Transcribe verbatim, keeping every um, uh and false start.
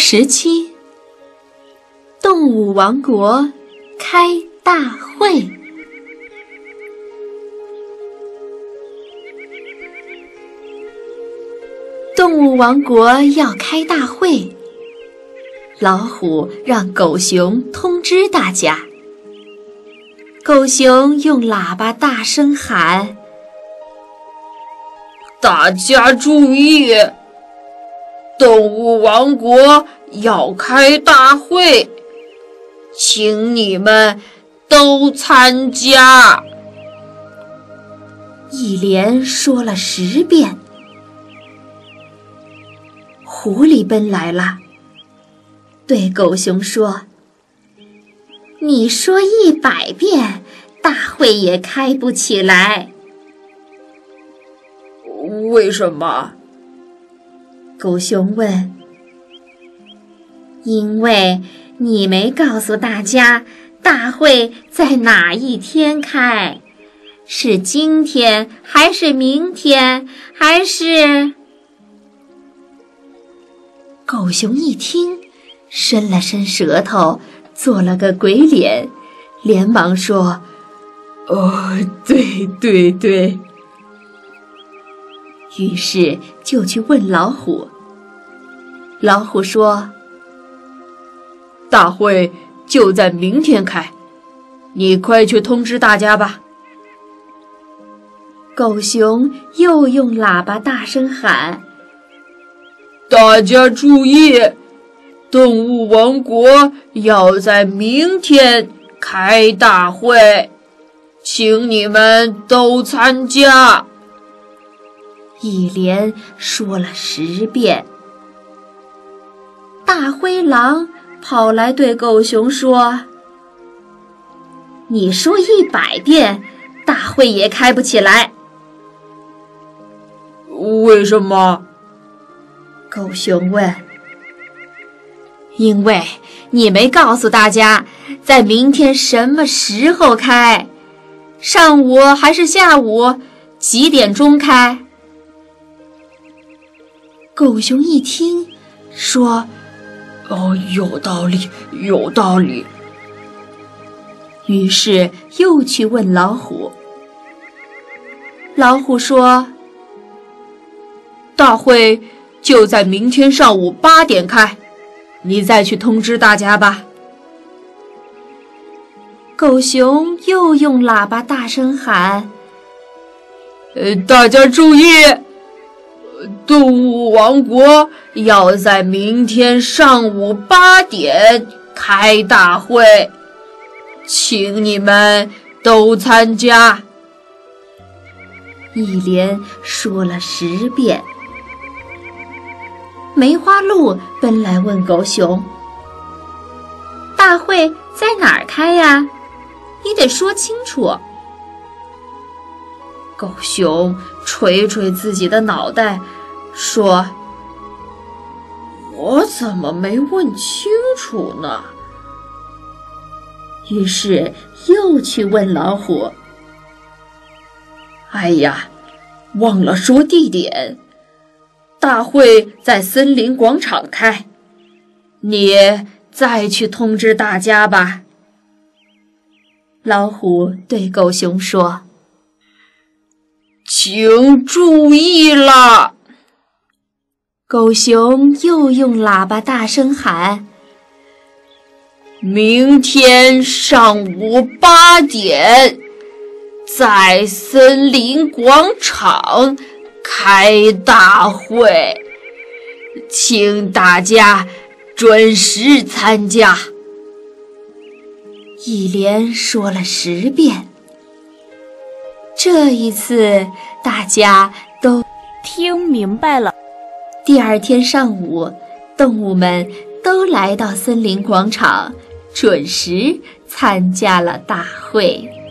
十七，动物王国开大会。动物王国要开大会，老虎让狗熊通知大家。狗熊用喇叭大声喊： 大家注意，动物王国要开大会，请你们都参加。 一连说了十遍。狐狸奔来了，对狗熊说：你说一百遍，大会也开不起来。 为什么？ 狗熊问。因为你没告诉大家大会在哪一天开，是今天还是明天还是……狗熊一听，伸了伸舌头，做了个鬼脸，连忙说： 哦，对对对。 于是就去问老虎。老虎说： 大会就在明天开，你快去通知大家吧。 狗熊又用喇叭大声喊： 大家注意，动物王国要在明天开大会，请你们都参加。 一连说了十遍。大灰狼跑来对狗熊说：你说一百遍，大会也开不起来。 为什么？ 狗熊问。因为你没告诉大家在明天什么时候开，上午还是下午，几点钟开。狗熊一听说： 哦，有道理，有道理。 于是又去问老虎。老虎说： 大会就在明天上午八点开，你再去通知大家吧。 狗熊又用喇叭大声喊： 呃，大家注意，动物王国要在明天上午八点开大会，请你们都参加。 一连说了十遍。梅花鹿奔来问狗熊：大会在哪儿开呀？你得说清楚。狗熊捶捶自己的脑袋，说： 我怎么没问清楚呢？ 于是又去问老虎。 哎呀，忘了说地点，大会在森林广场开，你再去通知大家吧。 老虎对狗熊说： 请注意了。 狗熊又用喇叭大声喊： 明天上午八点，在森林广场开大会，请大家准时参加。 一连说了十遍。这一次大家都听明白了。 第二天上午，动物们都来到森林广场，准时参加了大会。